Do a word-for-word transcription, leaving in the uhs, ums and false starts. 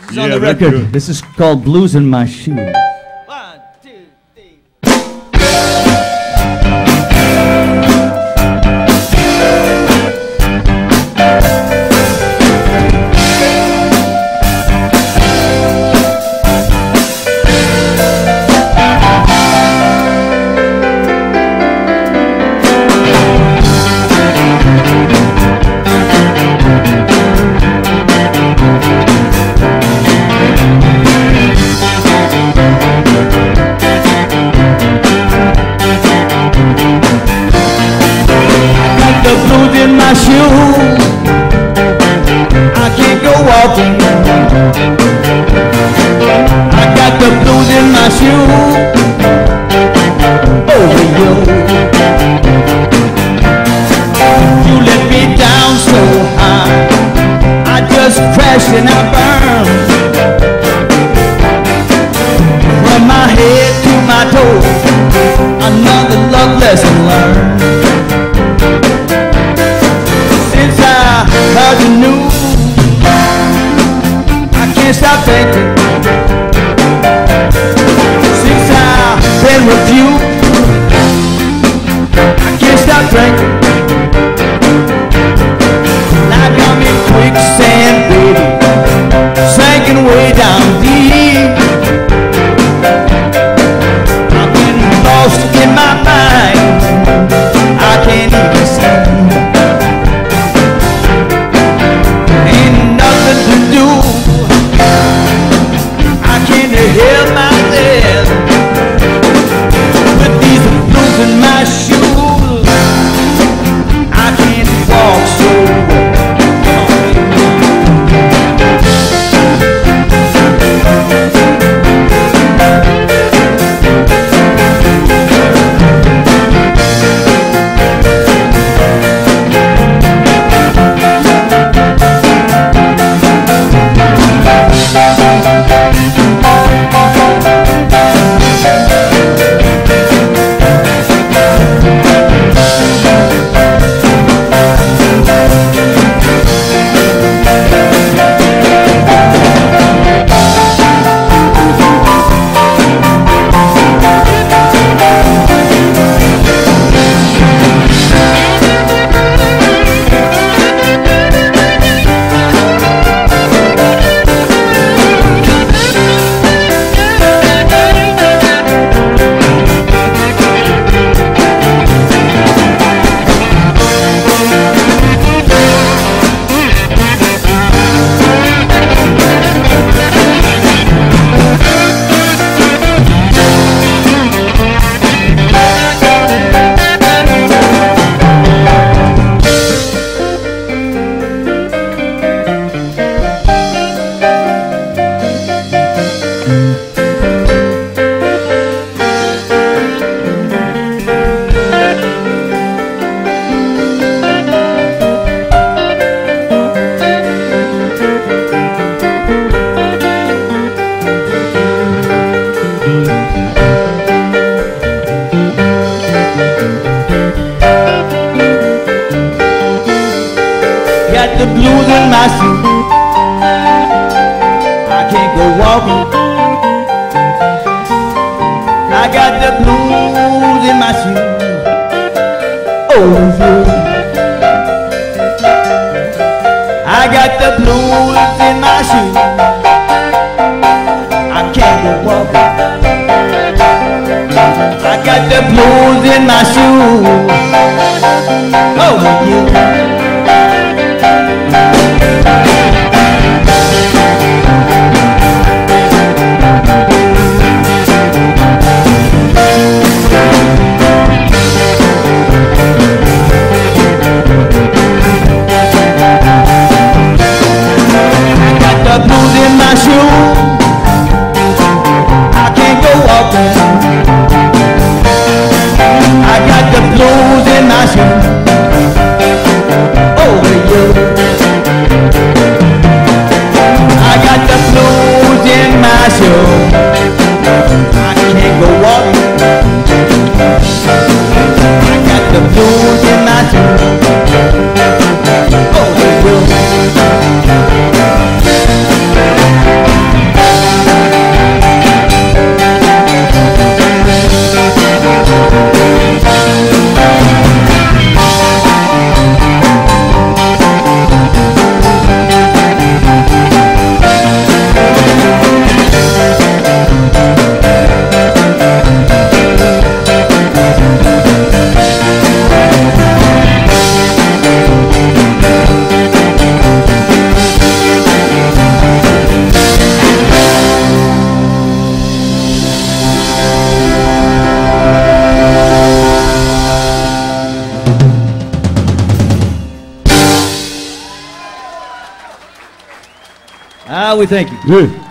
This is Yeah, on the they're record. good. This is called Blues in My Shoes. One, two, three. The blues in my shoes, I can't go walking. I got the blues in my shoes, over you. You let me down so high, I just crashed and I burned. From my head to my toes, another love lesson learned. Heard the news, I can't stop thinking. Since I've been refused, I can't stop drinking. Like I'm in quicksand, baby, sinking way down deep. I've been lost in my mind, I can't even see. Help myself with these blues in my shoes. I can't walk so the blues in my shoes. I can't go walking. I got the blues in my shoes. Oh, yeah. I got the blues in my shoes. I can't go walking. I got the blues in my shoes. Oh, yeah. I got the blues in my shoes. we thank you. Yeah.